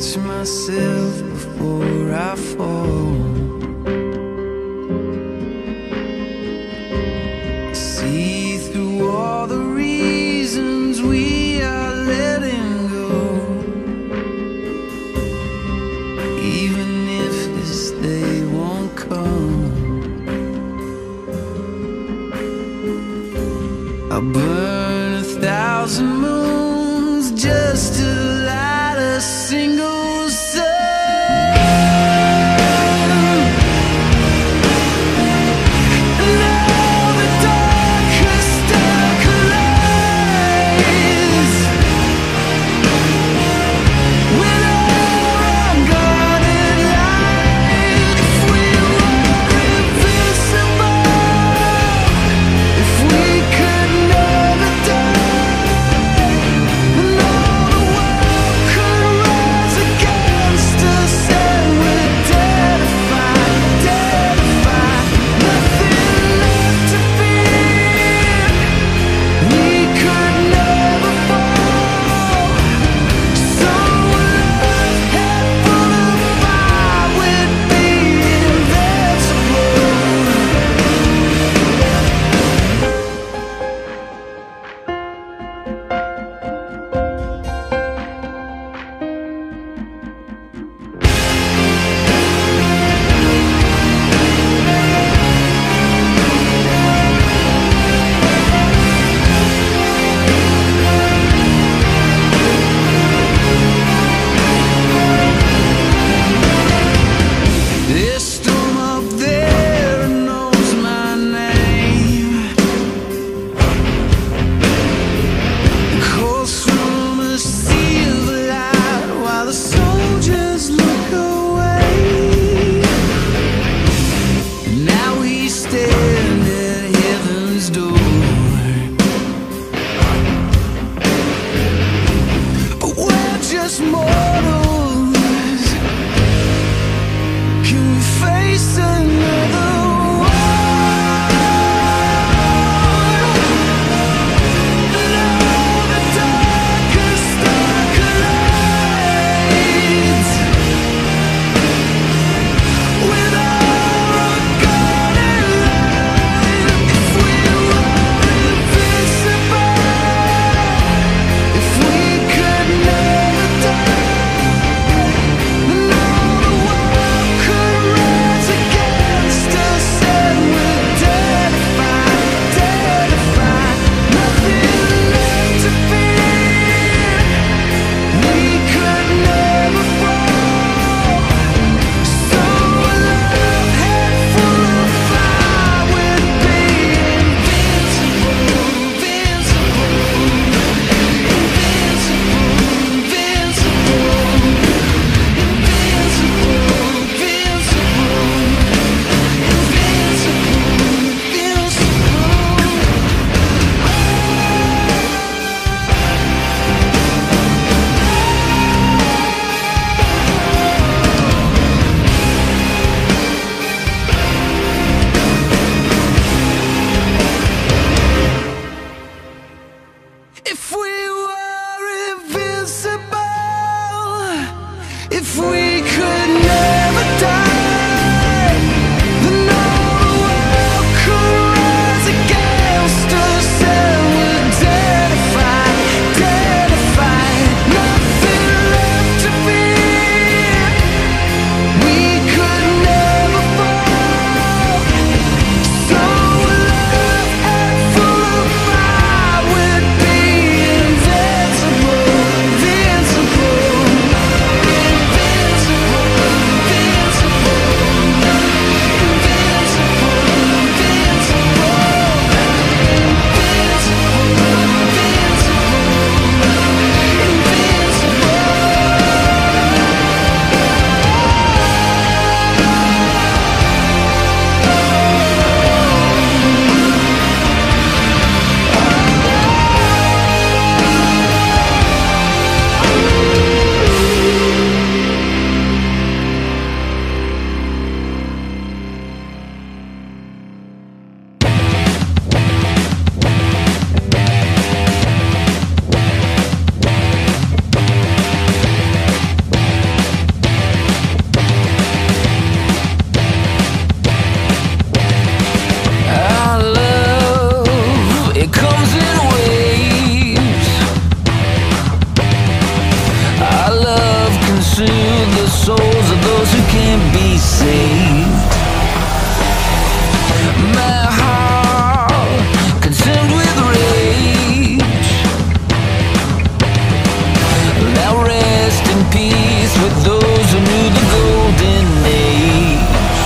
catch myself before I fall. See through all the reasons we are letting go, even if this day won't come. I'll burn 1,000 moons just to light a single sun. And all the darkest dark lies, with our unguarded light. If we were invincible, if we could never die, and all the world could rise against us, and we're terrified, terrified, nothing left to fear. We could never fall. So love had full of fire, we'd be invincible. This storm up there knows my name. The cold swimmers see the light while the soldiers look away. Now we stand at heaven's door, but we're just mortals. Can we face another war? And all the darkest dark lights, with our unguarded light. If we were invincible, if we could never die. peace with those who knew the golden age.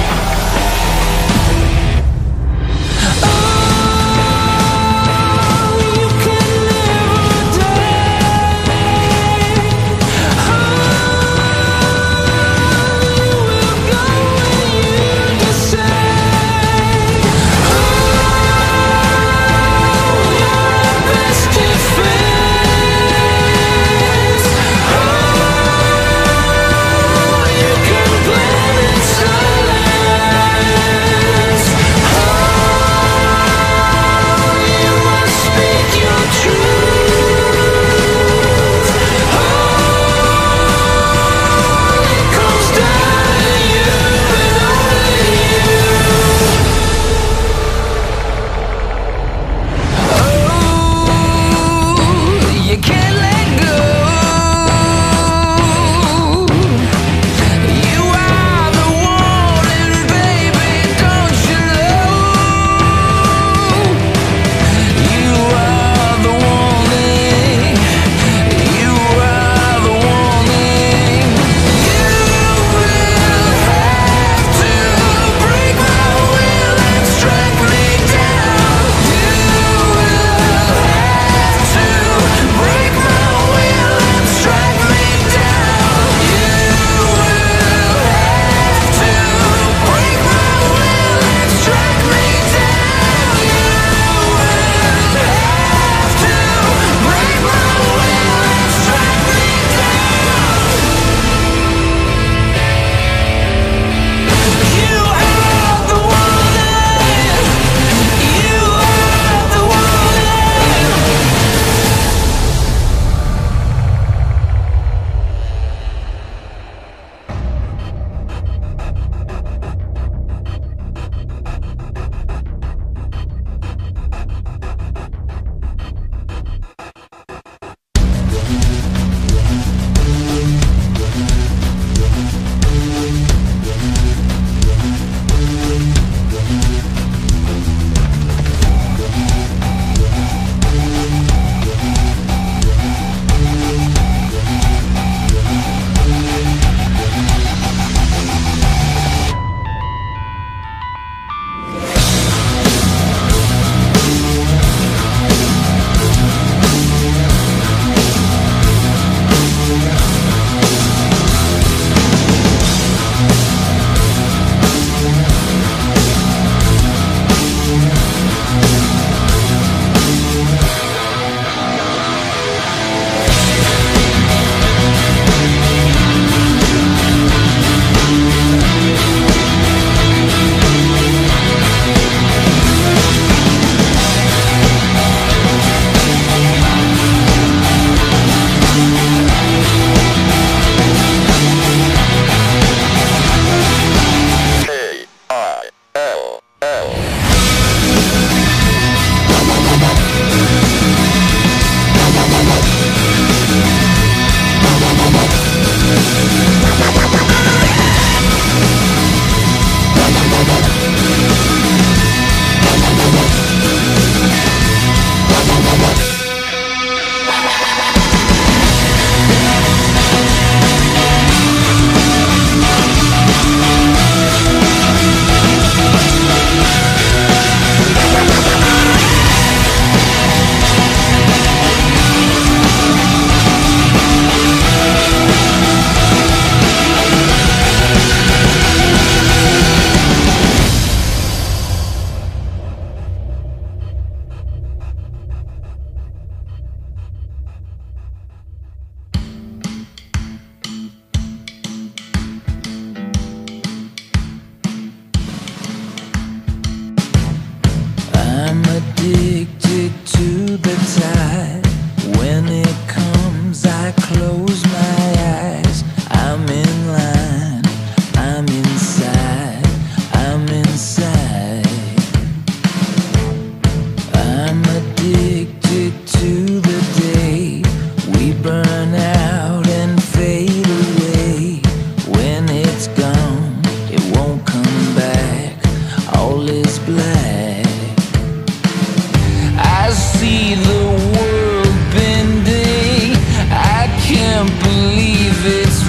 see the world bending. I can't believe it's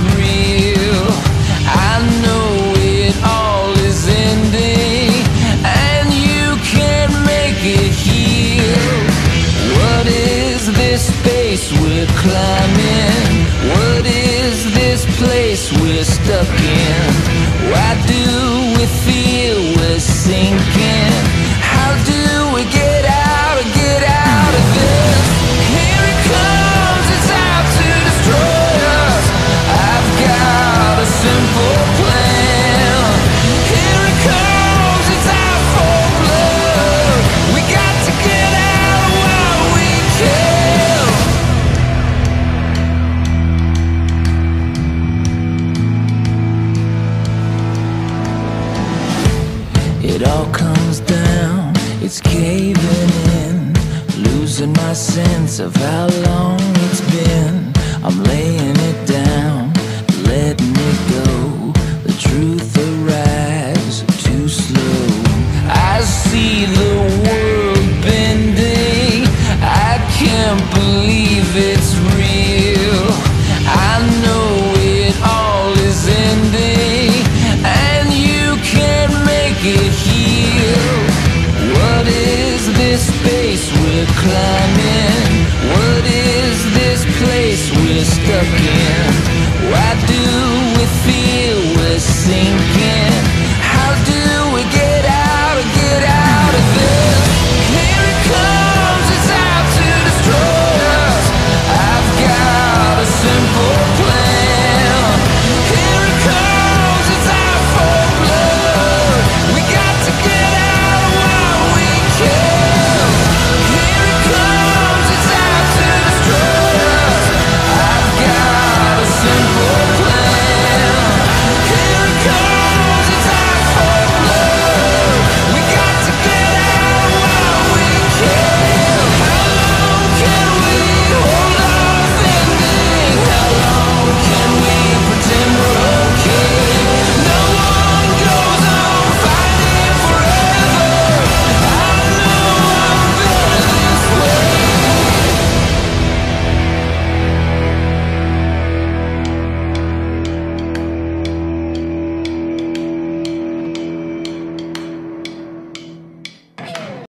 stuck in? Why do we feel we're sinking? How do we get out of this? Here it comes, it's out to destroy us. I've got a simple plan. Here it comes, it's out for blood. We got to get out while we can. It all comes down, it's caving in, losing my sense of how long it's been.